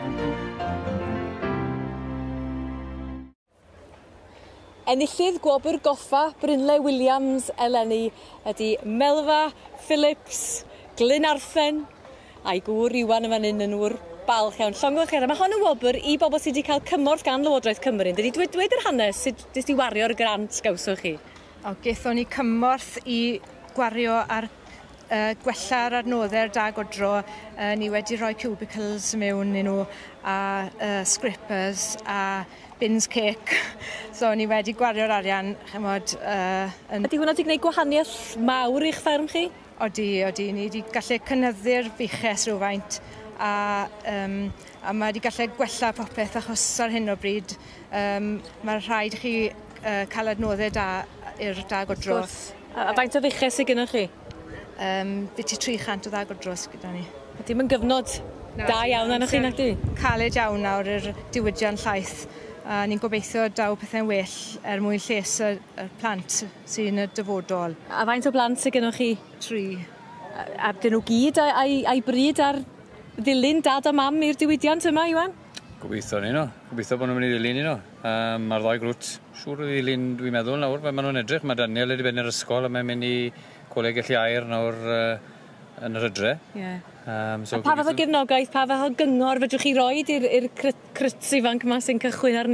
Enillydd gwobr goffa Brynle Williams eleni ydy Melfa Phillips, Glyn Arthen a'i gŵr Iwan yn fan hyn yn ŵr balch iawn. Llongwch chi, mae hon yn wobr i bobl sydd wedi cael cymorth gan Lywodraeth Cymru. Dydy dweud yr hanes sut ddys ti wario'r grant gawsoch chi? Gaethon ni cymorth i gwario ar gwella'r adnoddau'r dagodro. Ni wedi rhoi cubicles mewn i nhw a scrippers a bins cake. So ni wedi gwario'r arian. Ydy hwnna wedi gwneud gwahaniaeth mawr i'ch fferm chi? Odi. Ni wedi gallu cynyddu'r fiches rhywfaint a mae wedi gallu gwella popeth achos ar hyn o bryd mae rhaid chi cael adnoddau da i'r dagodro. A faint o fiches sydd gennych chi? Bydd 300 o dagodro sydd gyda ni. Ydy mae'n gyfnod da iawn arnoch chi nag di? Caled iawn nawr yr diwydion llaeth. Ni'n gobeithio daw pethau'n well mwyn lles y plant sy'n y dyfodol. A faint o blant sydd gennych chi? 3. A dyn nhw gyd a'i bryd ar ddilyn dad a mam i'r diwydiant yma, Iwan? Gobeithio ni no. Gobeithio bod nhw'n mynd i ddilyn ni no. Mae'r ddoi grwt siŵr o ddilyn dwi'n meddwl nawr. Mae nhw'n edrych. Mae Daniel wedi bennu'r ysgol a mae'n mynd i coleg Elli Aur nawr yn yr ydre. A pa fath o gefnogaeth, pa fath o gyngor fedrwch chi roed i'r cryts ifanc yma sy'n cychwyn arni?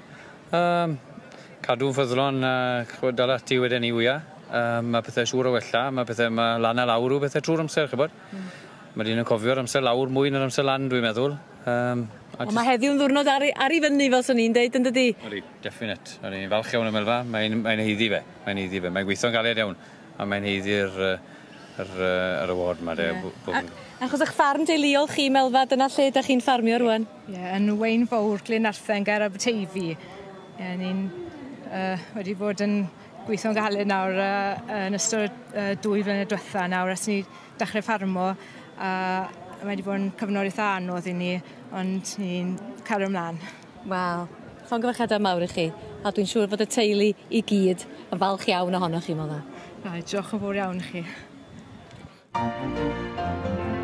Cadw'n ffyddlon dal ati wedyn ni wya. Mae pethau siŵr o wella, mae lan a lawr o pethau trwy'r amser, chybod. Mae dyn nhw'n cofio'r amser lawr mwy na'r amser lan, dwi'n meddwl. Mae heddiw'n ddwrnod ar ei fyny fel sy'n ni'n deud, yn dydi? Odi, definite. Odi, falch iawn ymwelfa, mae'n heiddi fe. Mae'n gweithio'n galed iawn, a mae'n heiddi'r award yma. Achos eich ffarm deuluol chi, Melfa, dyna lle ydych chi'n ffarmio rwan? Yn Wain Fawr, Glyn Arthen, ger Aberteifi. Ni'n wedi bod yn gweithio'n galed nawr yn ystod 2 flynedd diwetha nawr ers ni dechrau ffarmo. Mae wedi bod yn cyfnod eitha anodd i ni, ond ni'n cario ymlaen. Wel, llongyfarchiadau mawr i chi, a dwi'n siŵr fod y teulu i gyd yn falch iawn ohonoch chi, Melfa. Diolch yn fawr iawn i chi.